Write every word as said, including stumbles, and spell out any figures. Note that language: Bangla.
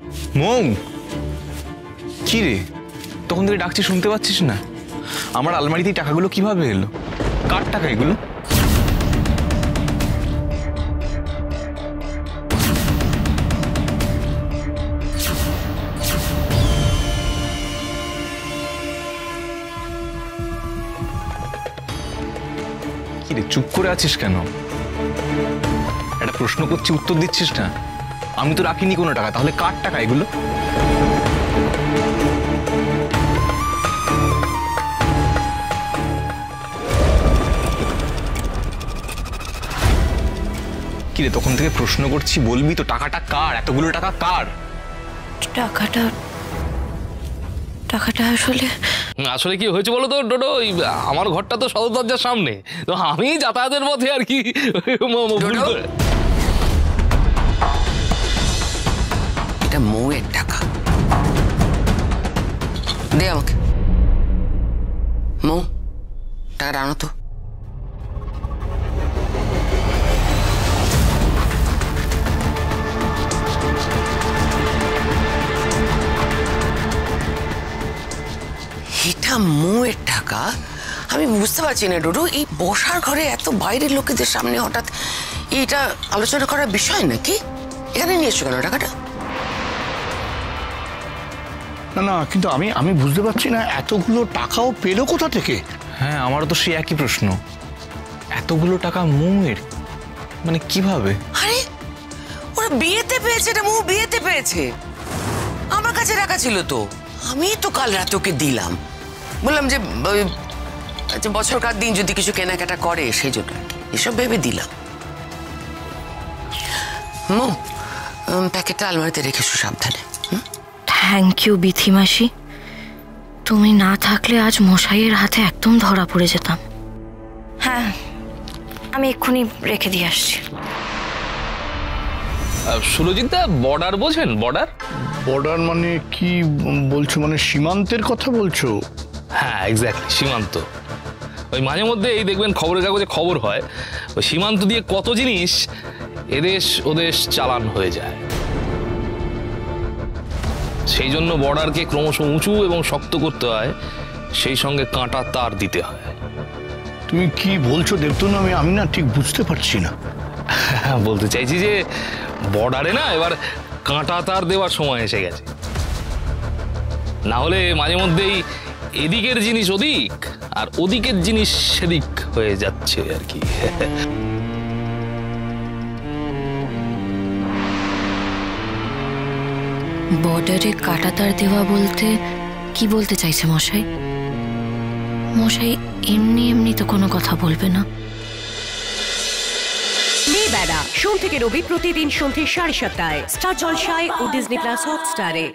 মৌ, কি রে, তখন থেকে ডাকছি শুনতে পাচ্ছিস না? আমার আলমারিতে টাকাগুলো কিভাবে এলো? কার টাকা এগুলো? কি রে, চুপ করে আছিস কেন? একটা প্রশ্ন করছি, উত্তর দিচ্ছিস না। আমি তো রাখিনি কোনো টাকা, তাহলে কার টাকা এগুলো? কিরে, তখন থেকে প্রশ্ন করছি, বলবি তো টাকাটা কার? এতগুলো টাকা কার? টাকাটা টাকাটা আসলে আসলে কি হয়েছে বলো তো ডোডো, আমার ঘরটা তো সদর দরজার সামনে, তো আমি যাতায়াতের পথে আর কি। এটা মৌয়ের টাকা, দে আমাকে। মৌ, টাকাটা আনো তো। এটা মৌয়ের টাকা? আমি বুঝতে পারছি না ডোডো, এই বসার ঘরে এত বাইরের লোকেদের সামনে হঠাৎ এইটা আলোচনা করার বিষয় নাকি? এখানে নিয়ে এসছো কেন টাকাটা? না না, কিন্তু আমি আমি বুঝতে পারছি না এতগুলো টাকাও পেলো কোথা থেকে? হ্যাঁ, আমারও তো সেই একই প্রশ্ন। এতগুলো টাকা মৌয়ের, মানে কিভাবে? আরে ওরা বিয়েতে পেয়েছে, এটা মৌ বিয়েতে পেয়েছে। আমার কাছে রাখা ছিল তো, আমি তো কাল রাতে ওকে দিলাম। বললাম যে বছরকার দিন যদি কিছু কেনাকাটা করে সেই জন্য এসব ভেবে দিলাম। মৌ, প্যাকেটটা আলমারিতে রেখেছো সাবধানে। থ্যাংক ইউ বিথি মাসি, তুমি না থাকলে আজ মশাইয়ের হাতে একদম ধরা পড়ে যেতাম। হ্যাঁ, আমি এক্ষুনি রেখে দিয়ে আসছি। সুরজিৎ দা, বর্ডার বোঝেন? বর্ডার বর্ডার মানে কি বলছো? মানে সীমান্তের কথা বলছো? হ্যাঁ, এক্স্যাক্টলি, সীমান্ত। ওই মাঝে মধ্যে এই দেখবেন খবরের কাগজে খবর হয়, ওই সীমান্ত দিয়ে কত জিনিস এদেশ ওদেশ চালান হয়ে যায়। সেই জন্য বর্ডারকে ক্রমশ উঁচু এবং শক্ত করতে হয়, সেই সঙ্গে কাঁটা তার দিতে হয়। তুমি কি বলছো দেবতনু? আমি আমি না ঠিক বুঝতে পারছি না। বলতে চাইছি যে বর্ডারে না এবার কাঁটা তার দেওয়ার সময় এসে গেছে, না হলে মাঝে মধ্যেই এদিকের জিনিস ওদিক আর ওদিকের জিনিস সেদিক হয়ে যাচ্ছে আর কি। বর্ডারে কাঁটাতার দেওয়া বলতে কি বলতে চাইছে মশাই? মশাই এমনি এমনি তো কোনো কথা বলবে না। সোম থেকে রবি প্রতিদিন সন্ধ্যে সাড়ে সাতটায় স্টার জলসায় ও ডিজনি প্লাস হটস্টারে।